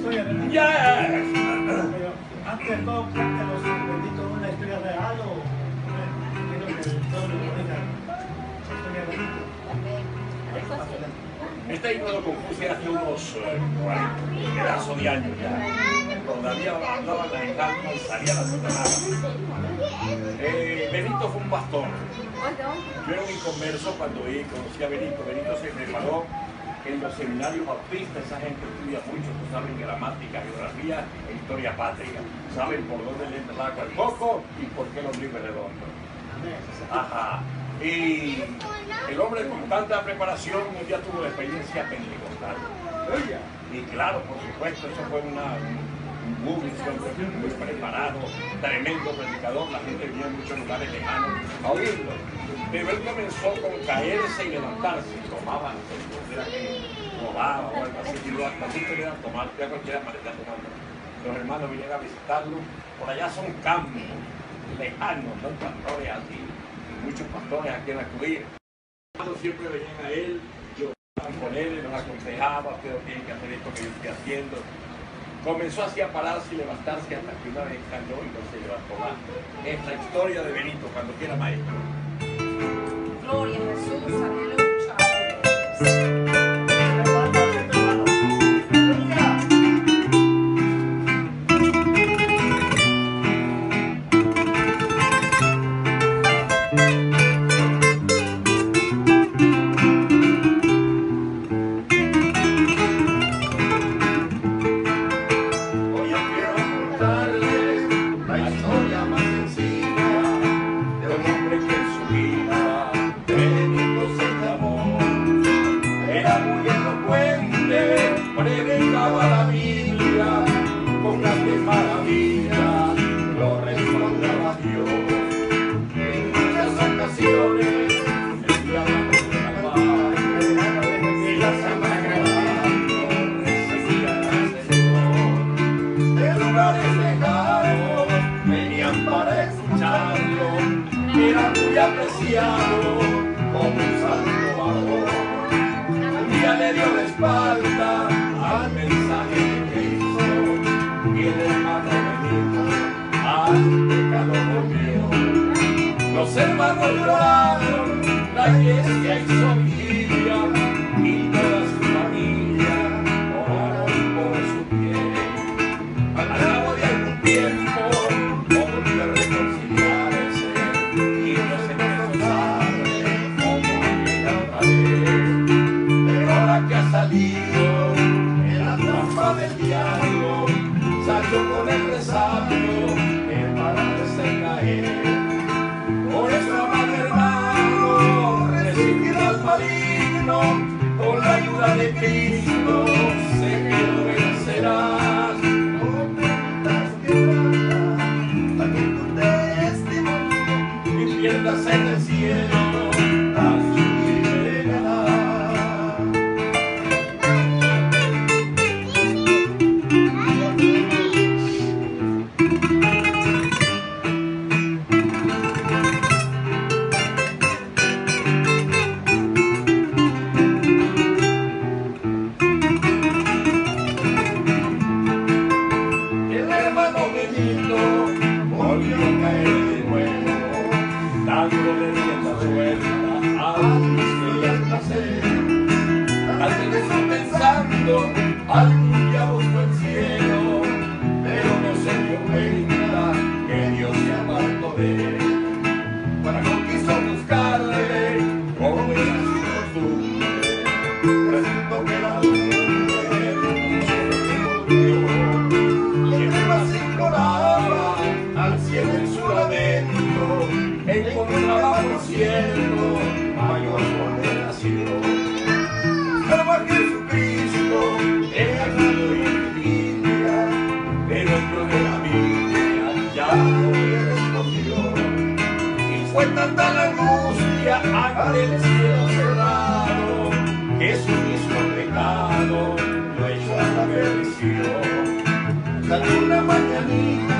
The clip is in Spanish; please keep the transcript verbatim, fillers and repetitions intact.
Ya. Pero antes de todo, cuéntanos, Benito, una historia real o quiero que todos lo conozcan. La historia de Benito. Este himno lo compuse hace unos eh, cuarenta pedazos de años ya. Todavía hablaban las engañas y salía la sotanada. Eh, Benito fue un pastor. Yo era un inconverso cuando conocí a Benito. Benito se preparó en los seminarios bautistas. Esa gente estudia mucho, pues saben gramática, geografía e historia patria. Saben por dónde le entra el agua al coco y por qué los libros redondos. Ajá. Y el hombre con tanta preparación un día tuvo la experiencia pentecostal. Y claro, por supuesto, eso fue una, un boom, muy preparado, tremendo predicador. La gente venía de muchos lugares lejanos a oírlo. Pero él comenzó con caerse y levantarse. Tomaba, era que robaba o algo así. Y lo hasta así le dan tomar, ya cualquiera parecía tomando. Los hermanos vinieron a visitarlo. Por allá son campos lejanos, no pastores así. Muchos pastores a quien acudir. Siempre venían a él, lloraban con él, los aconsejaba, ustedes tienen que hacer esto que yo estoy haciendo. Comenzó así a pararse y levantarse hasta que una vez cayó y no se levantó más. Es la historia de Benito, cuando quiera maestro. Gloria a Jesús, aleluya. Predicaba la Biblia con grandes maravillas, lo respaldaba Dios. En muchas ocasiones estudiaba con la paz y la Sagrada recibía al Señor. De lugares lejanos venían para escucharlo, era muy apreciado como un santo varón. Un día le dio la espalda al mensaje de Cristo y el hermano Benito al pecado volvió. Los hermanos lloraron, la iglesia hizo vigilia y toda su familia oraron por su bien. Al cabo de algún tiempo volvió a reconciliarse y Dios empezó a darle como aquella otra vez. Pero ahora que ha salido del diablo, salió con el resabio que para hacer caer. Por eso, amado hermano, resistir al maligno con la ayuda de Cristo, sé que lo vencerás. No permitas que nada para que tu testimonio y pierdas en el cielo. Volvió a caer de nuevo, dándole rienda vuelta a gusto y al placer. Tal vez está pensando, algún día buscó el cielo, pero no se dio cuenta que Dios se apartó de él. Para conquistó buscarle, como era su costumbre, resultó que la lumbre no se volvió. Y el más imploraba al cielo en su lamento, encontraba por cielo mayor condenación. Salvo a Jesucristo, el ganado y viviría, pero el Dios de la Biblia ya no le respondió. Y fue tanta la angustia ante el cielo cerrado, que su mismo pecado lo echó a la perdición. Salió una mañanita